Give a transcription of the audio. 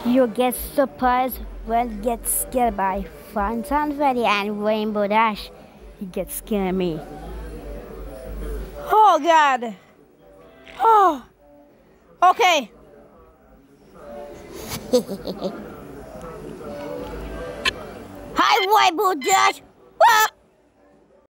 You get surprised when get scared by Fun Freddy and Rainbow Dash. He gets scared me. Oh God! Oh, okay. Hi, Rainbow Dash.